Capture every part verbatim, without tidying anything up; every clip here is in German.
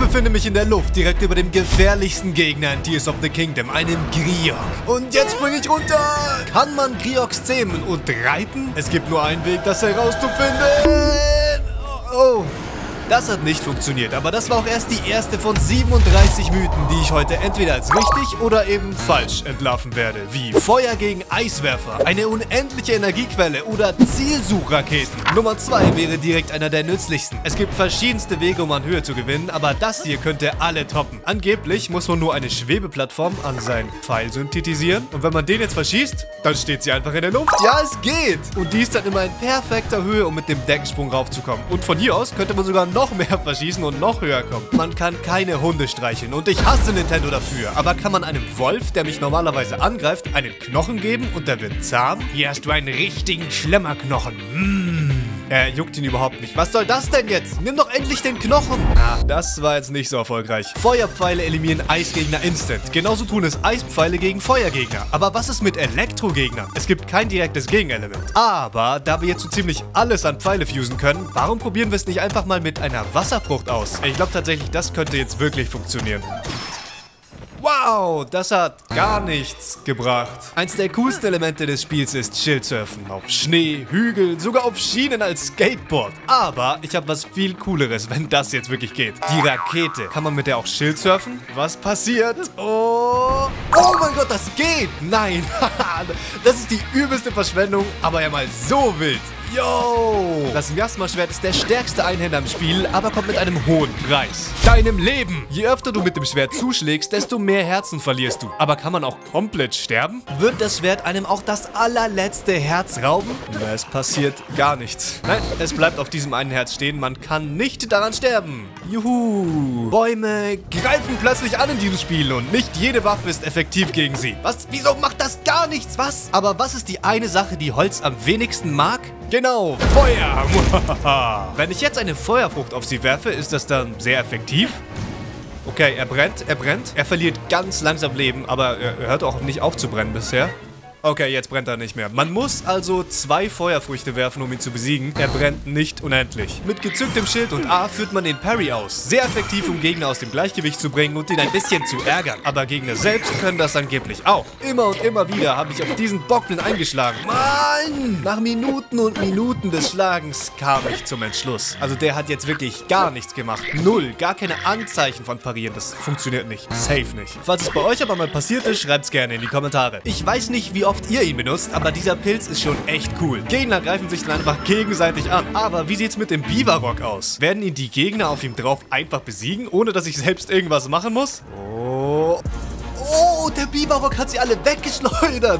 befinde mich in der Luft, direkt über dem gefährlichsten Gegner in Tears of the Kingdom, einem Griok. Und jetzt springe ich runter. Kann man Grioks zähmen und reiten? Es gibt nur einen Weg, das herauszufinden. Oh, oh. Das hat nicht funktioniert, aber das war auch erst die erste von siebenunddreißig Mythen, die ich heute entweder als richtig oder eben falsch entlarven werde. Wie Feuer gegen Eiswerfer, eine unendliche Energiequelle oder Zielsuchraketen. Nummer zwei wäre direkt einer der nützlichsten. Es gibt verschiedenste Wege, um an Höhe zu gewinnen, aber das hier könnte alle toppen. Angeblich muss man nur eine Schwebeplattform an seinen Pfeil synthetisieren und wenn man den jetzt verschießt, dann steht sie einfach in der Luft. Ja, es geht! Und die ist dann immer in perfekter Höhe, um mit dem Deckensprung raufzukommen. Und von hier aus könnte man sogar noch mehr verschießen und noch höher kommen. Man kann keine Hunde streicheln und ich hasse Nintendo dafür. Aber kann man einem Wolf, der mich normalerweise angreift, einen Knochen geben und der wird zahm? Hier hast du einen richtigen Schlemmerknochen. Mmh. Er juckt ihn überhaupt nicht. Was soll das denn jetzt? Nimm doch endlich den Knochen. Ah, das war jetzt nicht so erfolgreich. Feuerpfeile eliminieren Eisgegner instant. Genauso tun es Eispfeile gegen Feuergegner. Aber was ist mit Elektrogegnern? Es gibt kein direktes Gegenelement. Aber da wir jetzt so ziemlich alles an Pfeile fusen können, warum probieren wir es nicht einfach mal mit einer Wasserfrucht aus? Ich glaube tatsächlich, das könnte jetzt wirklich funktionieren. Wow, das hat gar nichts gebracht. Eins der coolsten Elemente des Spiels ist Schildsurfen. Auf Schnee, Hügel, sogar auf Schienen als Skateboard. Aber ich habe was viel Cooleres, wenn das jetzt wirklich geht. Die Rakete. Kann man mit der auch Schildsurfen? Was passiert? Oh, oh mein Gott, das geht. Nein, das ist die übelste Verschwendung, aber ja mal so wild. Yo! Das Miasma-Schwert ist der stärkste Einhänder im Spiel, aber kommt mit einem hohen Preis. Deinem Leben! Je öfter du mit dem Schwert zuschlägst, desto mehr Herzen verlierst du. Aber kann man auch komplett sterben? Wird das Schwert einem auch das allerletzte Herz rauben? Es passiert gar nichts. Nein, es bleibt auf diesem einen Herz stehen, man kann nicht daran sterben. Juhu! Bäume greifen plötzlich an in diesem Spiel und nicht jede Waffe ist effektiv gegen sie. Was? Wieso macht das gar nichts? Was? Aber was ist die eine Sache, die Holz am wenigsten mag? Genau, Feuer. Wenn ich jetzt eine Feuerfrucht auf sie werfe, ist das dann sehr effektiv? Okay, er brennt, er brennt. Er verliert ganz langsam Leben, aber er hört auch nicht auf zu brennen bisher. Okay, jetzt brennt er nicht mehr. Man muss also zwei Feuerfrüchte werfen, um ihn zu besiegen. Er brennt nicht unendlich. Mit gezücktem Schild und A führt man den Parry aus. Sehr effektiv, um Gegner aus dem Gleichgewicht zu bringen und ihn ein bisschen zu ärgern. Aber Gegner selbst können das angeblich auch. Immer und immer wieder habe ich auf diesen Bockblin eingeschlagen. Mann! Nach Minuten und Minuten des Schlagens kam ich zum Entschluss. Also der hat jetzt wirklich gar nichts gemacht. Null. Gar keine Anzeichen von Parieren. Das funktioniert nicht. Safe nicht. Falls es bei euch aber mal passiert ist, schreibt es gerne in die Kommentare. Ich weiß nicht, wie oft ihr ihn benutzt, aber dieser Pilz ist schon echt cool. Gegner greifen sich dann einfach gegenseitig an. Aber wie sieht's mit dem Biberrock aus? Werden ihn die Gegner auf ihm drauf einfach besiegen, ohne dass ich selbst irgendwas machen muss? Oh. Oh, der Biberrock hat sie alle weggeschleudert.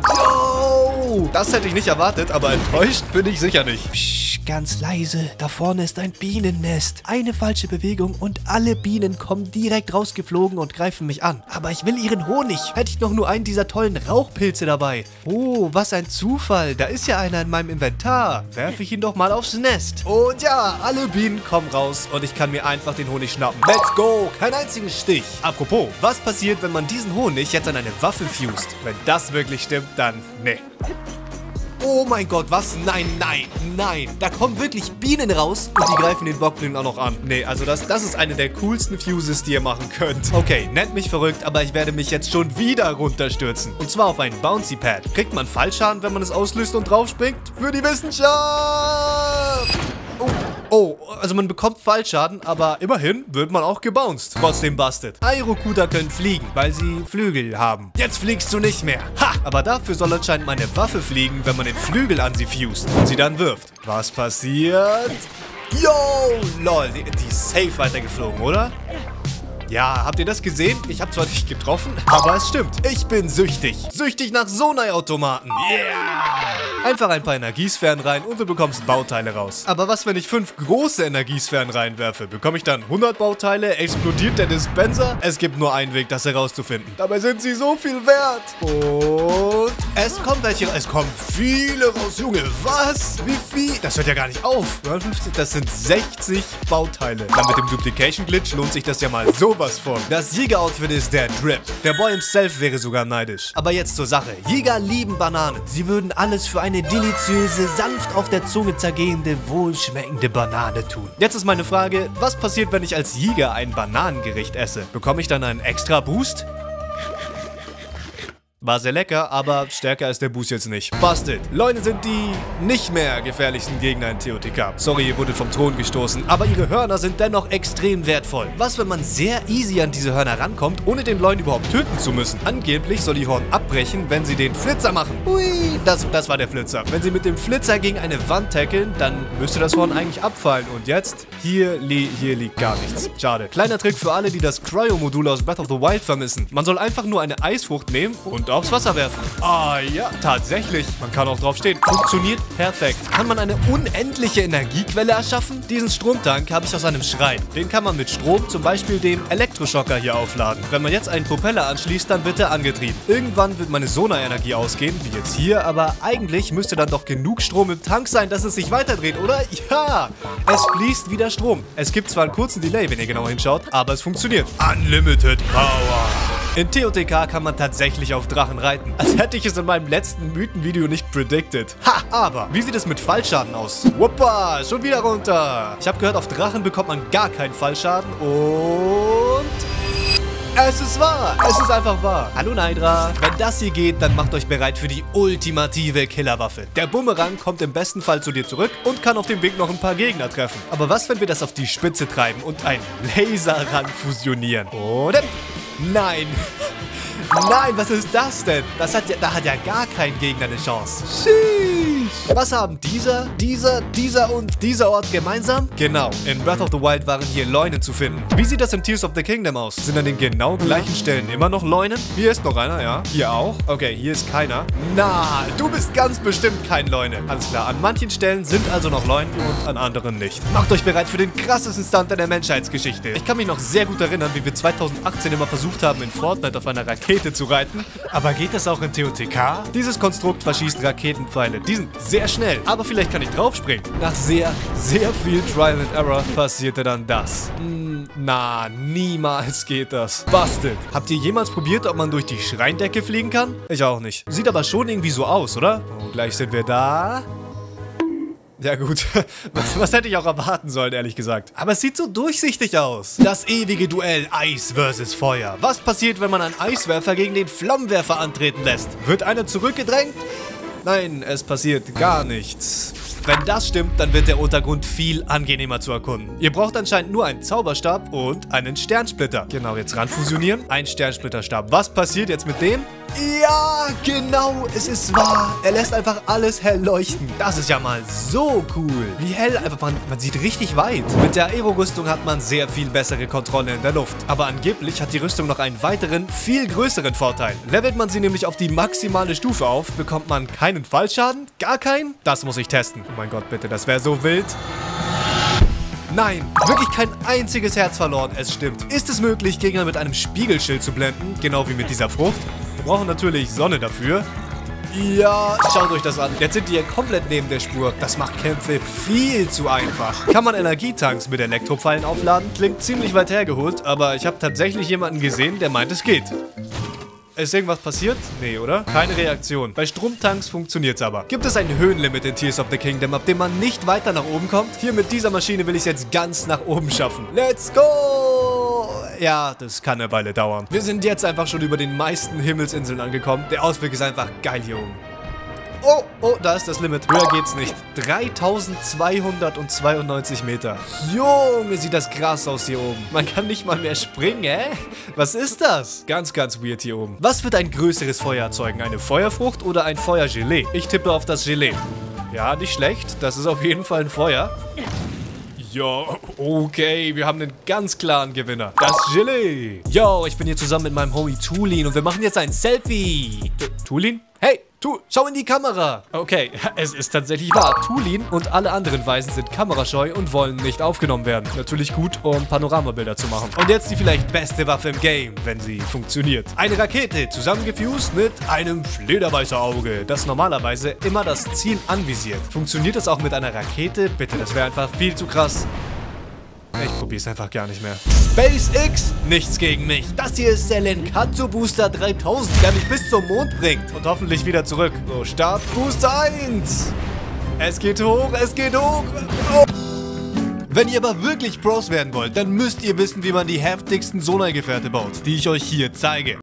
Yo! Das hätte ich nicht erwartet, aber enttäuscht bin ich sicher nicht. Psch, ganz leise. Da vorne ist ein Bienennest. Eine falsche Bewegung und alle Bienen kommen direkt rausgeflogen und greifen mich an. Aber ich will ihren Honig. Hätte ich noch nur einen dieser tollen Rauchpilze dabei. Oh, was ein Zufall. Da ist ja einer in meinem Inventar. Werfe ich ihn doch mal aufs Nest. Und ja, alle Bienen kommen raus und ich kann mir einfach den Honig schnappen. Let's go. Keinen einzigen Stich. Apropos, was passiert, wenn man diesen Honig jetzt an eine Waffe fused? Wenn das wirklich stimmt, dann nee. Oh mein Gott, was? Nein, nein, nein. Da kommen wirklich Bienen raus und die greifen den Bockblin auch noch an. Nee, also das, das ist eine der coolsten Fuses, die ihr machen könnt. Okay, nennt mich verrückt, aber ich werde mich jetzt schon wieder runterstürzen. Und zwar auf ein Bouncy Pad. Kriegt man Fallschaden, wenn man es auslöst und draufspringt? Für die Wissenschaft! Oh. Oh, also man bekommt Fallschaden, aber immerhin wird man auch gebounced. Trotzdem busted. Aerokuda können fliegen, weil sie Flügel haben. Jetzt fliegst du nicht mehr. Ha! Aber dafür soll anscheinend meine Waffe fliegen, wenn man den Flügel an sie fused und sie dann wirft. Was passiert? Yo! Lol, die, die ist safe weitergeflogen, oder? Ja, habt ihr das gesehen? Ich habe zwar nicht getroffen, aber es stimmt. Ich bin süchtig. Süchtig nach Sonai-Automaten. Yeah! Einfach ein paar Energiesphären rein und du bekommst Bauteile raus. Aber was, wenn ich fünf große Energiesphären reinwerfe? Bekomme ich dann hundert Bauteile? Explodiert der Dispenser? Es gibt nur einen Weg, das herauszufinden. Dabei sind sie so viel wert. Und Es kommt welche, es kommen viele raus, Junge. Was? Wie viel? Das hört ja gar nicht auf. Das sind sechzig Bauteile. Dann mit dem Duplication Glitch lohnt sich das ja mal sowas von. Das Jäger-Outfit ist der Drip. Der Boy himself wäre sogar neidisch. Aber jetzt zur Sache. Jäger lieben Bananen. Sie würden alles für eine deliziöse, sanft auf der Zunge zergehende, wohlschmeckende Banane tun. Jetzt ist meine Frage, was passiert, wenn ich als Jäger ein Bananengericht esse? Bekomme ich dann einen extra Boost? War sehr lecker, aber stärker ist der Boost jetzt nicht. Busted. Leune sind die nicht mehr gefährlichsten Gegner in T O T K. Sorry, ihr wurdet vom Thron gestoßen, aber ihre Hörner sind dennoch extrem wertvoll. Was, wenn man sehr easy an diese Hörner rankommt, ohne den Leuen überhaupt töten zu müssen? Angeblich soll die Horn abbrechen, wenn sie den Flitzer machen. Ui, das, das war der Flitzer. Wenn sie mit dem Flitzer gegen eine Wand tackeln, dann müsste das Horn eigentlich abfallen. Und jetzt? Hier, li hier liegt gar nichts. Schade. Kleiner Trick für alle, die das Cryo-Modul aus Breath of the Wild vermissen. Man soll einfach nur eine Eisfrucht nehmen und aufs Wasser werfen. Ah ja, tatsächlich. Man kann auch drauf stehen. Funktioniert perfekt. Kann man eine unendliche Energiequelle erschaffen? Diesen Stromtank habe ich aus einem Schrein. Den kann man mit Strom, zum Beispiel dem Elektroschocker hier aufladen. Wenn man jetzt einen Propeller anschließt, dann wird er angetrieben. Irgendwann wird meine Sonarenergie ausgehen, wie jetzt hier, aber eigentlich müsste dann doch genug Strom im Tank sein, dass es sich weiterdreht, oder? Ja! Es fließt wieder Strom. Es gibt zwar einen kurzen Delay, wenn ihr genau hinschaut, aber es funktioniert. Unlimited Power! In T O T K kann man tatsächlich auf Drachen reiten. Als hätte ich es in meinem letzten Mythenvideo nicht predicted. Ha! Aber, wie sieht es mit Fallschaden aus? Wuppa! Schon wieder runter! Ich habe gehört, auf Drachen bekommt man gar keinen Fallschaden und... Es ist wahr! Es ist einfach wahr. Hallo Naidra. Wenn das hier geht, dann macht euch bereit für die ultimative Killerwaffe. Der Bumerang kommt im besten Fall zu dir zurück und kann auf dem Weg noch ein paar Gegner treffen. Aber was, wenn wir das auf die Spitze treiben und einen Laserrang fusionieren? Oder? Nein! Nein, was ist das denn? Das hat ja, da hat ja gar kein Gegner eine Chance. Sheesh. Was haben dieser, dieser, dieser und dieser Ort gemeinsam? Genau, in Breath of the Wild waren hier Leunen zu finden. Wie sieht das in Tears of the Kingdom aus? Sind an den genau gleichen Stellen immer noch Leunen? Hier ist noch einer, ja. Hier auch. Okay, hier ist keiner. Na, du bist ganz bestimmt kein Leune. Alles klar, an manchen Stellen sind also noch Leunen und an anderen nicht. Macht euch bereit für den krassesten Stunt in der Menschheitsgeschichte. Ich kann mich noch sehr gut erinnern, wie wir zweitausendachtzehn immer versucht haben, in Fortnite auf einer Rakete zu reiten. Aber geht das auch in T O T K? Dieses Konstrukt verschießt Raketenpfeile. Die sind sehr schnell, aber vielleicht kann ich draufspringen. Nach sehr, sehr viel Trial and Error passierte dann das. Hm, na, niemals geht das. Busted. Habt ihr jemals probiert, ob man durch die Schreindecke fliegen kann? Ich auch nicht. Sieht aber schon irgendwie so aus, oder? Oh, gleich sind wir da. Ja gut, was, was hätte ich auch erwarten sollen, ehrlich gesagt. Aber es sieht so durchsichtig aus. Das ewige Duell Eis versus Feuer. Was passiert, wenn man einen Eiswerfer gegen den Flammenwerfer antreten lässt? Wird einer zurückgedrängt? Nein, es passiert gar nichts. Wenn das stimmt, dann wird der Untergrund viel angenehmer zu erkunden. Ihr braucht anscheinend nur einen Zauberstab und einen Sternsplitter. Genau, jetzt ran fusionieren. Ein Sternsplitterstab. Was passiert jetzt mit dem? Ja, genau, es ist wahr. Er lässt einfach alles hell leuchten. Das ist ja mal so cool. Wie hell, einfach man, man sieht richtig weit. Mit der Aero-Rüstung hat man sehr viel bessere Kontrolle in der Luft. Aber angeblich hat die Rüstung noch einen weiteren, viel größeren Vorteil. Levelt man sie nämlich auf die maximale Stufe auf, bekommt man keinen Fallschaden? Gar keinen? Das muss ich testen. Oh mein Gott, bitte, das wäre so wild. Nein, wirklich kein einziges Herz verloren, es stimmt. Ist es möglich, Gegner mit einem Spiegelschild zu blenden, genau wie mit dieser Frucht? Wir brauchen natürlich Sonne dafür. Ja, schaut euch das an. Jetzt sind die hier komplett neben der Spur. Das macht Kämpfe viel zu einfach. Kann man Energietanks mit Elektropfeilen aufladen? Klingt ziemlich weit hergeholt, aber ich habe tatsächlich jemanden gesehen, der meint, es geht. Ist irgendwas passiert? Nee, oder? Keine Reaktion. Bei Stromtanks funktioniert's aber. Gibt es ein Höhenlimit in Tears of the Kingdom, ab dem man nicht weiter nach oben kommt? Hier mit dieser Maschine will ich es jetzt ganz nach oben schaffen. Let's go! Ja, das kann eine Weile dauern. Wir sind jetzt einfach schon über den meisten Himmelsinseln angekommen. Der Ausblick ist einfach geil hier oben. Oh, oh, da ist das Limit. Höher geht's nicht. dreitausendzweihundertzweiundneunzig Meter. Junge, sieht das krass aus hier oben. Man kann nicht mal mehr springen, hä? Was ist das? Ganz, ganz weird hier oben. Was wird ein größeres Feuer erzeugen? Eine Feuerfrucht oder ein Feuergelee? Ich tippe auf das Gelee. Ja, nicht schlecht. Das ist auf jeden Fall ein Feuer. Ja, okay, wir haben einen ganz klaren Gewinner. Das Gelee. Yo, ich bin hier zusammen mit meinem Homie Tulin und wir machen jetzt ein Selfie. T Tulin? Hey, Tu, schau in die Kamera. Okay, es ist tatsächlich wahr. Tulin und alle anderen Weisen sind kamerascheu und wollen nicht aufgenommen werden. Natürlich gut, um Panoramabilder zu machen. Und jetzt die vielleicht beste Waffe im Game, wenn sie funktioniert. Eine Rakete, zusammengefused mit einem Fledermeiserauge, das normalerweise immer das Ziel anvisiert. Funktioniert das auch mit einer Rakete? Bitte, das wäre einfach viel zu krass. Ich probier's einfach gar nicht mehr. SpaceX, nichts gegen mich. Das hier ist der Lenkatsu Booster dreitausend, der mich bis zum Mond bringt. Und hoffentlich wieder zurück. So, Start Booster eins. Es geht hoch, es geht hoch. Oh. Wenn ihr aber wirklich Pros werden wollt, dann müsst ihr wissen, wie man die heftigsten Sonar-Gefährte baut, die ich euch hier zeige.